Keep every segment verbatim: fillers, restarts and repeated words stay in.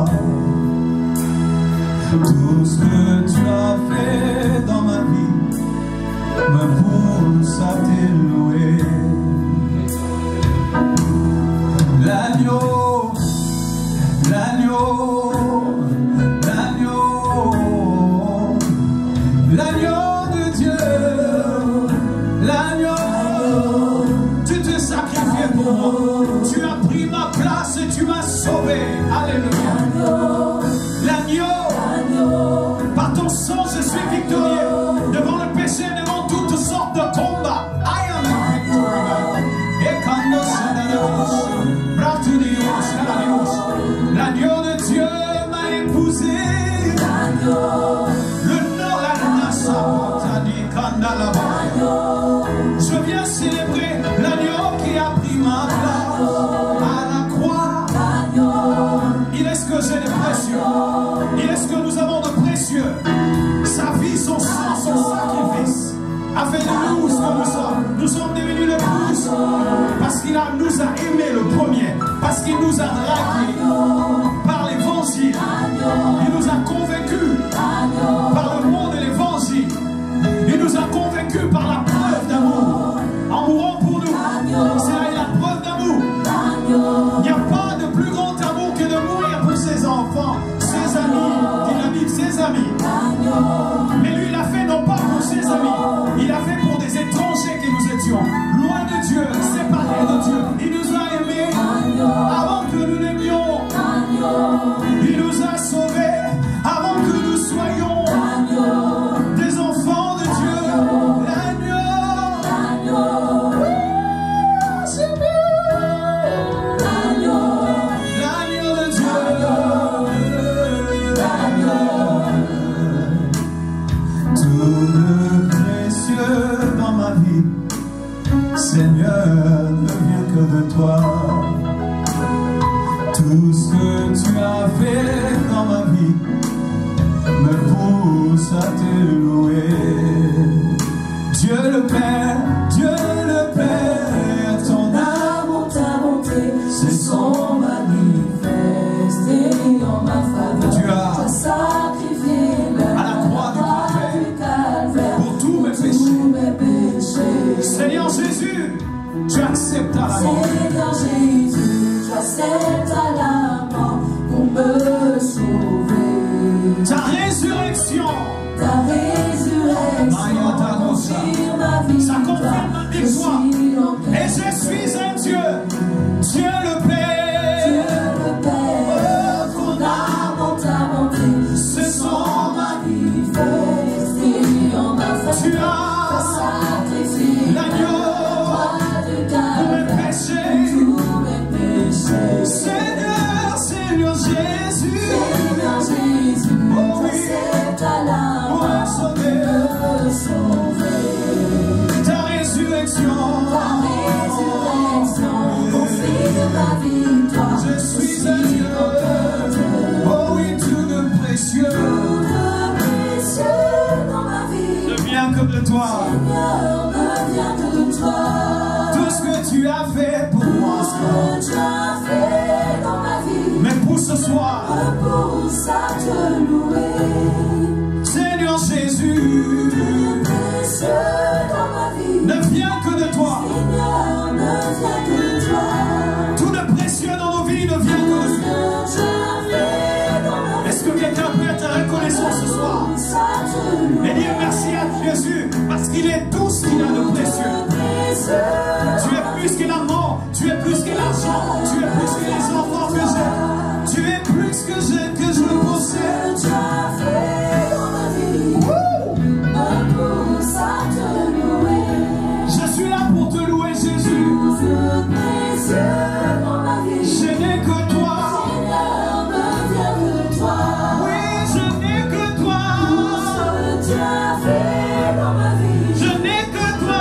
Tout ce que tu as fait dans ma vie me pousse à t'élouer. L'agneau, l'agneau, l'agneau, l'agneau de Dieu, l'agneau. Tu te sacrifies pour moi, tu as pris ma place et tu m'as sauvé. Alléluia. L'agneau, par ton sang je suis victorieux devant le péché, devant toutes sortes de combats. I am a victory. L'agneau de Dieu m'a épousé. Le nom la nasa je viens célébrer l'agneau qui a pris ma place à la croix. Il est ce que j'ai de précieux. Il est ce que nous avons de précieux. Sa vie, son sang, son sacrifice a fait de nous ce que nous sommes. Nous sommes devenus le plus parce qu'il nous a aimés le premier, parce qu'il nous a dragués par l'évangile. Il nous a convaincus par le monde de l'évangile. Il nous a convaincus par la preuve d'amour. En mourant pour nous, c'est là la preuve d'amour. Il n'y a pas de plus grand amour que de mourir pour ses enfants, ses amis, dynamique, ses amis. Mais lui, il a fait non pas pour ses amis, il a fait pour des étrangers que nous étions, loin de Dieu, séparés de Dieu. Il nous a aimés avant que nous n'aimions. Il nous a sauvés avant que nous soyons des enfants de Dieu. L'agneau, c'est mieux. L'agneau de Dieu. Tout le précieux dans ma vie, Seigneur, ne vient que de toi. Tout ce que tu as fait dans ma vie me pousse à te louer. Dieu le Père, Dieu le Père, ton amour, ta bonté se sont manifestés en ma faveur. Tu as sacrifié à la croix du Calvaire pour tous mes péchés. Seigneur Jésus, tu acceptes à la mort. Seigneur Jésus, tu acceptes à la mort pour me sauver. Ta résurrection, ta résurrection confirme ma vie, ça confirme ma victoire. Et je suis un Dieu, Dieu le Père, Dieu le Père. Oh, ton amour, ta bonté se sont manifestés en ma faveur. Tu as sacrifié l'agneau pour mes péchés. Seigneur, Seigneur Jésus, Seigneur Jésus, oh oui, accepte à la mort me sauver. Ta résurrection, ta résurrection confirme ma victoire. Je suis un Dieu, oh oui, tout de précieux, tout de précieux dans ma vie ne vient que de toi. Seigneur, ne vient que de toi. Tout ce que tu as fait pour moi, tout ce que tu as fait dans ma vie, mais pour ce soir, me pousse à te louer. Seigneur Jésus, précieux dans ma vie ne vient que de toi. Seigneur, ne vient que de toi. Tout de précieux dans nos vies ne vient que de toi. Est-ce que quelqu'un peut être reconnaissant ce soir et dire merci à Jésus parce qu'il est tout ce qu'il a de précieux. Tu es plus que la mort, tu es plus que l'argent, tu es plus que les enfants que j'ai, tu es plus que j'ai, que je possède. Tu as fait dans ma vie, me pousse à te louer. Je suis là pour te louer, Jésus. Tout précieux dans ma vie, je n'ai que toi. Seigneur, ne vient que de toi. Oui, je n'ai que toi. Tout ce que tu as fait dans ma vie, je n'ai que toi.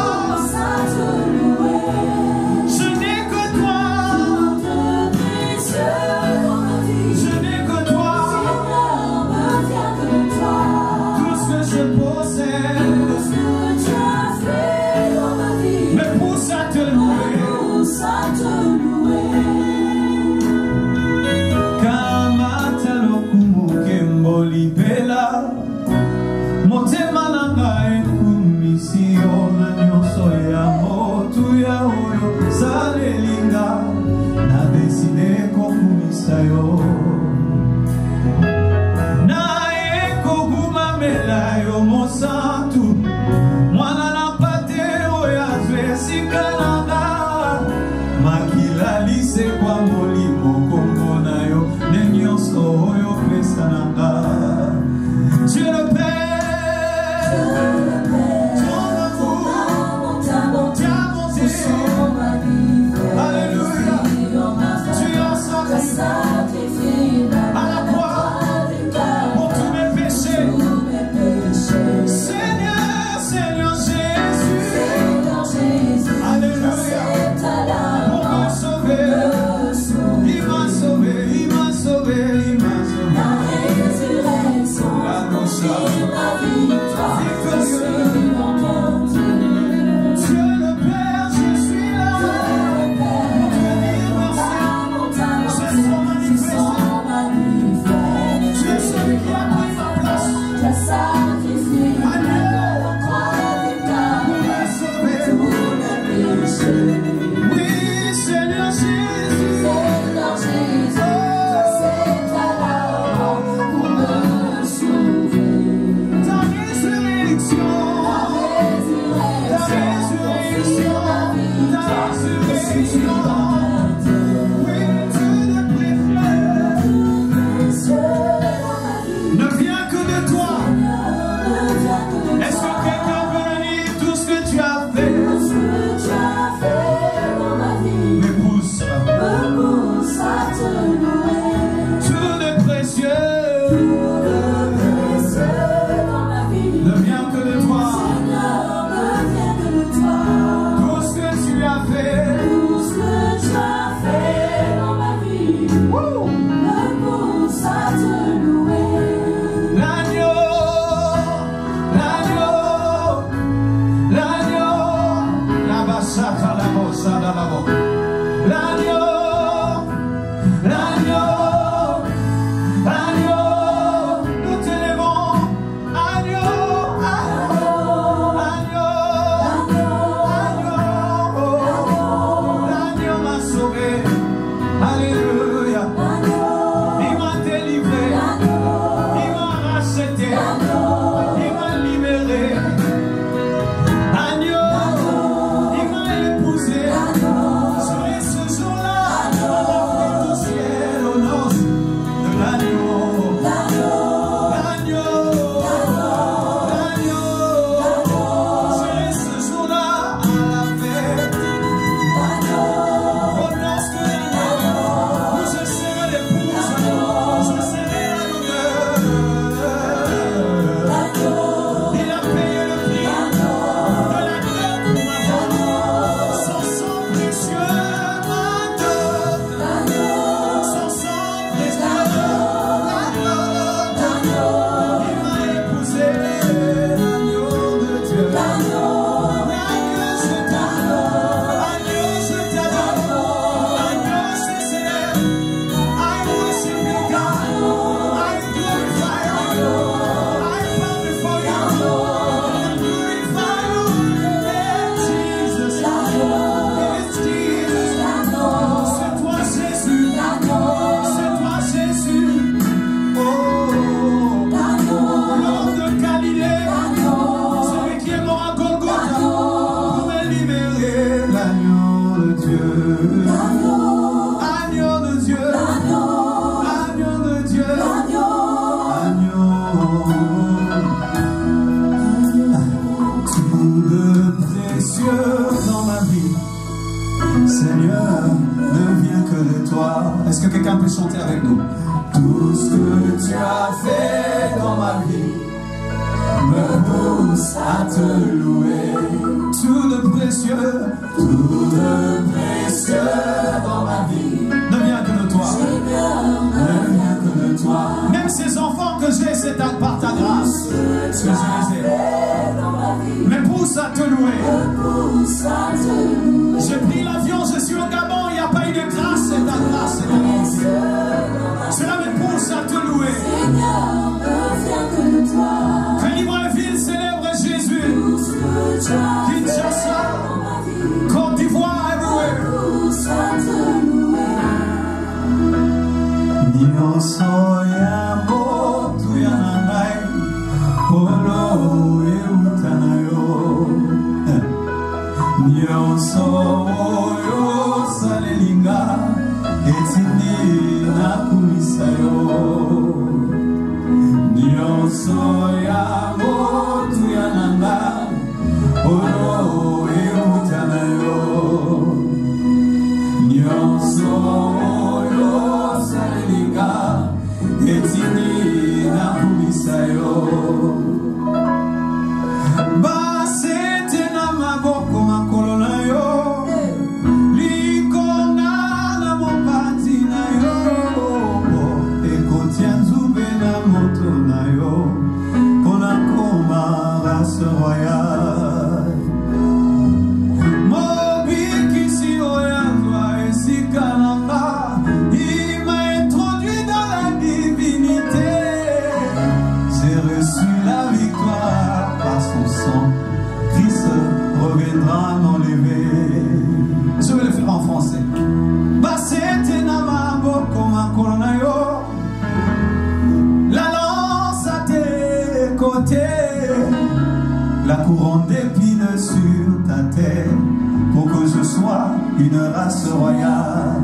Je n'ai que toi. Tout précieux dans ma vie, je n'ai que toi. Seigneur, me vient que de toi. Tout ce que je possède, tout ce que tu as fait dans ma vie, me pousse à te louer, me pousse à te louer. yo. Na ekoguma mela yo mosantu. Mwana na pate oya zwe sikalanga. Makila lise kwa molimo kongo na yo. Nenyonso oyo pesa nanga. Dieu le Père. Est-ce que quelqu'un peut chanter avec nous? Tout ce que tu as fait dans ma vie me pousse à te louer. Tout de précieux, tout de précieux dans ma vie ne vient que de toi. Ne vient que de toi. Même ces enfants que j'ai, c'est par ta grâce que je les ai. Me pousse à te louer. J'ai pris l'avion, je suis au Gabon, il n'y a pas eu de grâce, c'est ta grâce, c'est ta grâce. Cela me pousse à te louer. Que Libreville célèbre Jésus. Kinshasa, Côte d'Ivoire, everywhere. race royale.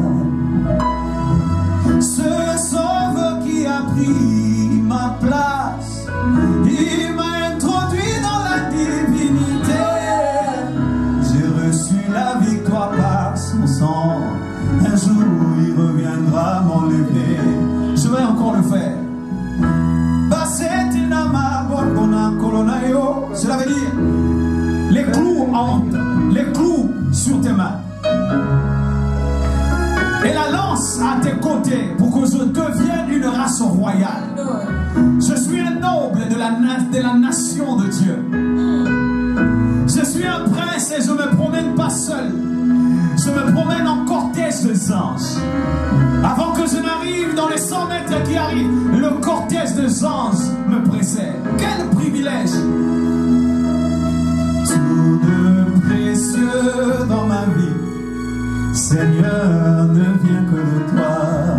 Ce sauveur qui a pris ma place, il m'a introduit dans la divinité. J'ai reçu la victoire par son sang. Un jour il reviendra m'enlever. Je vais encore le faire. Cela veut dire les clous entre, les clous sur tes mains et la lance à tes côtés pour que je devienne une race royale. Je suis un noble de la, de la nation de Dieu. Je suis un prince et je ne me promène pas seul. Je me promène en cortège des anges. Avant que je n'arrive dans les cent mètres qui arrivent, le cortège des anges me précède. Quel privilège! Tout de précieux dans ma vie, Seigneur, ne vient que de toi.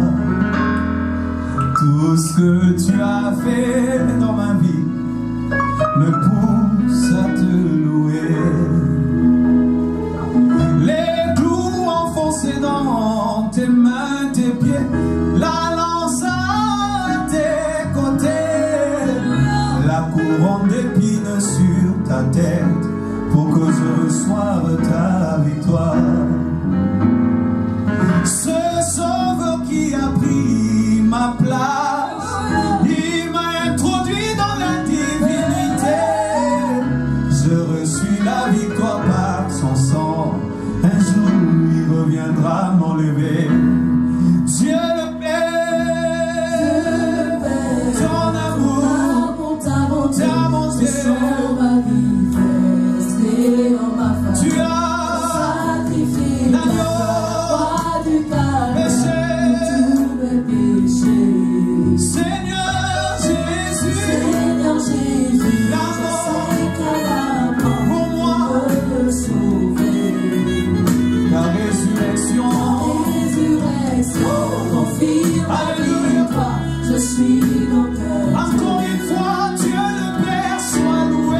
Tout ce que tu as fait dans ma vie me pousse à te louer. Les clous enfoncés dans tes mains, tes pieds, la lance à tes côtés, la couronne d'épines sur ta tête, pour que je reçoive ta victoire. Ce sauveur qui a pris ma place, il m'a introduit dans la divinité. Je reçus la victoire par son sang. Un jour il reviendra m'enlever. Dieu le Père, ton amour, ta bonté, tu as sacrifié l'agneau du péché. Seigneur Jésus, Seigneur Jésus, la mort pour moi me sauver. La résurrection, la résurrection confirme ma victoire. Je suis dans le cœur. Encore une fois, Dieu le Père soit loué.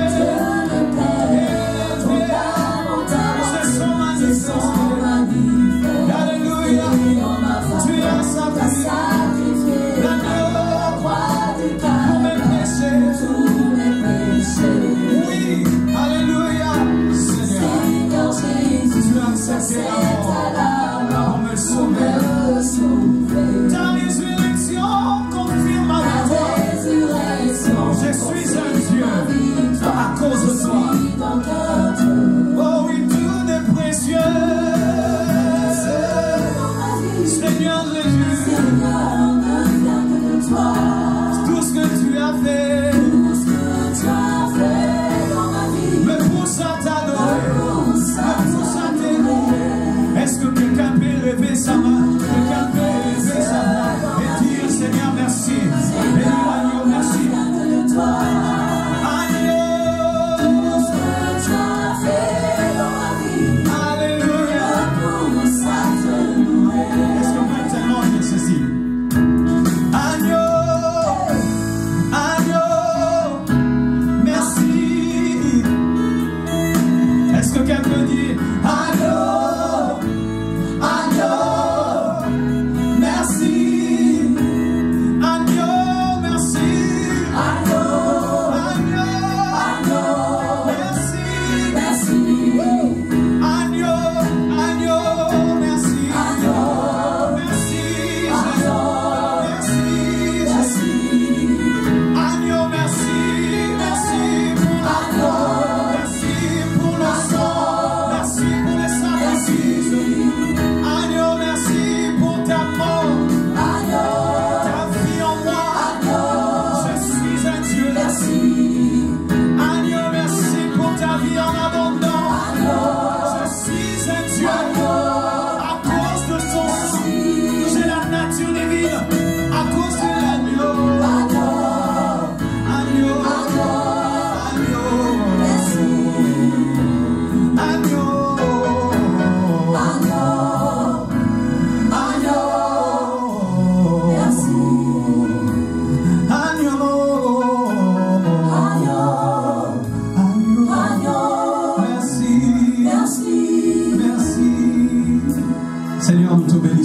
C'est à la mort pour me sauver. Ta résurrection confirme ma victoire.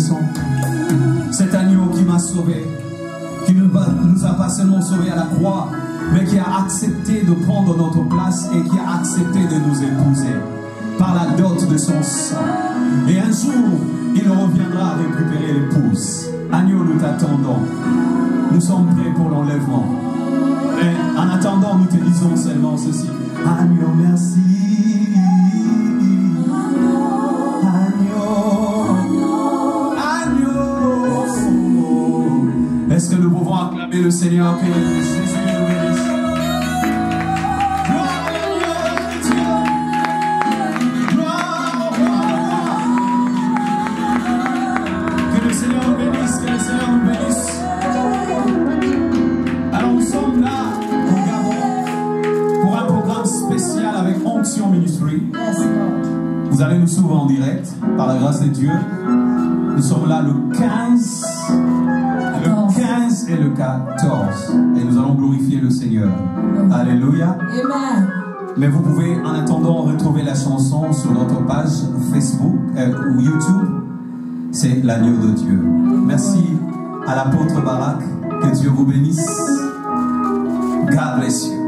bénissons. Cet agneau qui m'a sauvé, qui ne nous a pas seulement sauvés à la croix, mais qui a accepté de prendre notre place et qui a accepté de nous épouser par la dot de son sang. Et un jour, il reviendra récupérer l'épouse. Agneau, nous t'attendons. Nous sommes prêts pour l'enlèvement. Et en attendant, nous te disons seulement ceci. Agneau, merci. Est-ce que nous pouvons acclamer le Seigneur, que Jésus nous bénisse? Gloire à l'agneau de Dieu. Gloire au roi. Que le Seigneur nous bénisse, que le Seigneur nous bénisse. Alors nous sommes là au Gabon pour un programme spécial avec Onction Ministry. Vous allez nous suivre en direct par la grâce de Dieu. Nous sommes là le quinze. Le quinze et le quatorze. Et nous allons glorifier le Seigneur. Alléluia. Amen. Mais vous pouvez en attendant retrouver la chanson sur notre page Facebook euh, ou YouTube. C'est l'agneau de Dieu. Merci à l'apôtre Barak. Que Dieu vous bénisse. God bless you.